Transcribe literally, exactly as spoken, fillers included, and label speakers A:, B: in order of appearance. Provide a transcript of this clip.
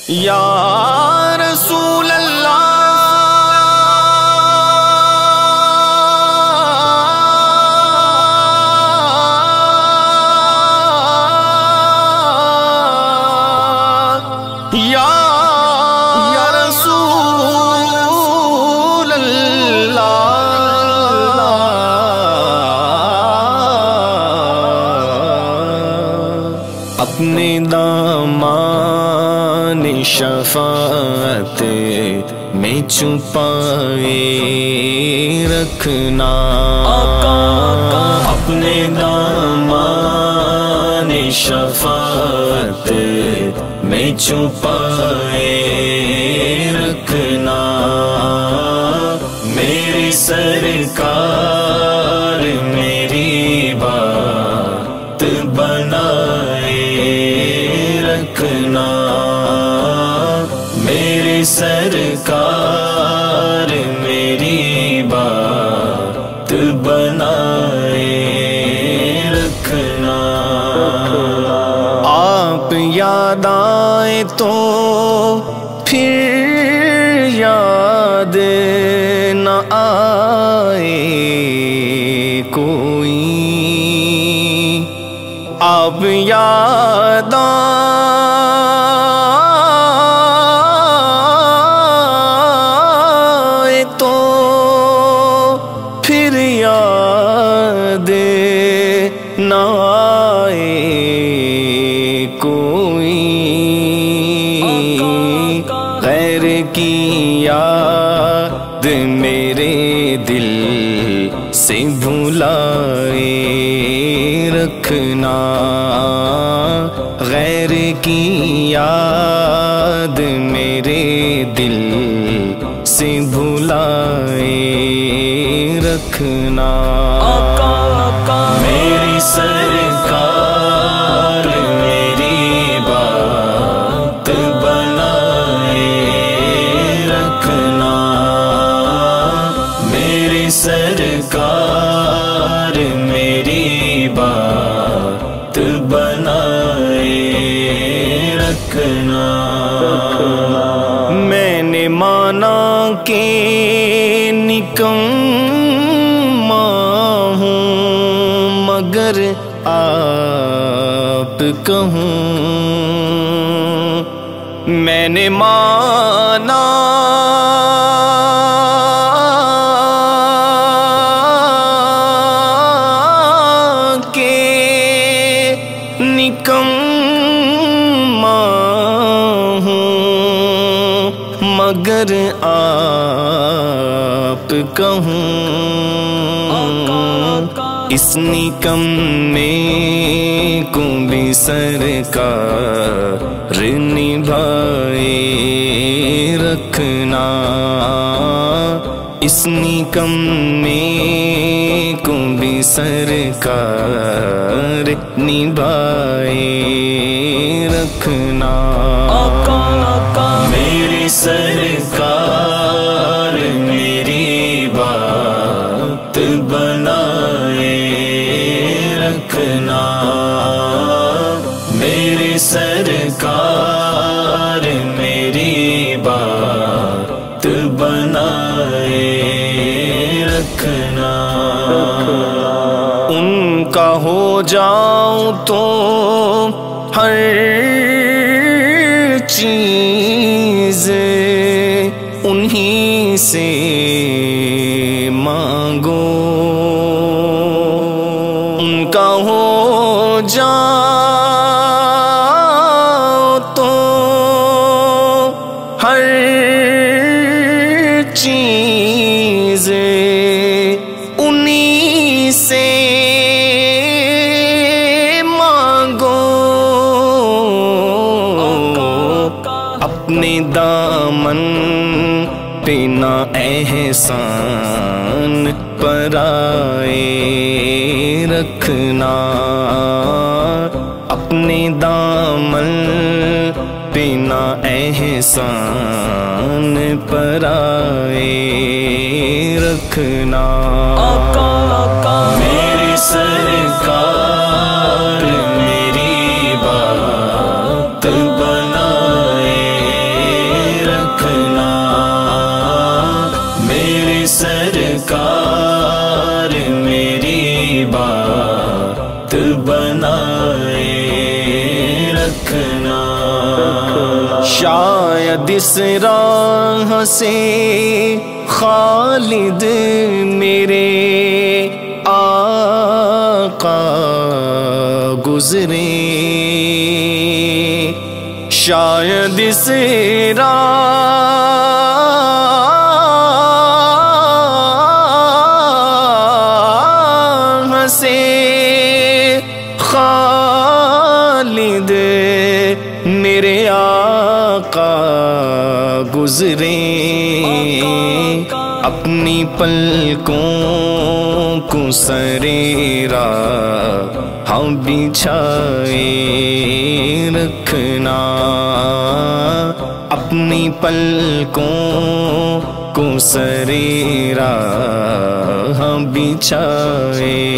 A: یا رسول اللہ یا رسول اللہ اپنے دامان شفاعت میں چھپائے رکھنا، اپنے دامان شفاعت میں چھپائے رکھنا، میری سرکار میری بات بنائے رکھنا، میری سرکار میری بات بنائے رکھنا۔ آپ یاد آئے تو پھر یاد نہ آئے کوئی، آپ یاد آئے تو پھر یاد نہ آئے کوئی، غیر کی یاد میرے دل سے بھلائے رکھنا، غیر کی یاد میرے دل سے بھلائے رکھنا، میری سرکار میری بات بنائے رکھنا، میری سرکار میری بات بنائے رکھنا۔ میں نے مانا کہ نکما ہوں مگر آپ کہوں، میں نے مانا کہ نکما ہوں مگر آپ کہوں، اس نکمے کو بھی سرکار نبھائے رکھنا، اس نکمے کو بھی سرکار نبھائے رکھنا، میری سرکار میری بات بنائے رکھنا، میری سرکار میری بات بنائے رکھنا۔ ان کا ہو جاؤں تو ہر چیز انہی سے مانگو، ان کا ہو جاؤ تو ہر چیز انہی سے مانگو، اپنے دامن پہ نہ احسان پرائے رکھنا، اپنے دامن پہ نہ احسان پرائے رکھنا، میری سرکار میری بات بنائے شاید اس راہ سے خالد میرے آقا گزرے، شاید اس راہ سے خالد میرے آقا گزرے، اپنی پلکوں کو سریرا ہم بچھائے رکھنا، اپنی پلکوں کو سریرا ہم بچھائے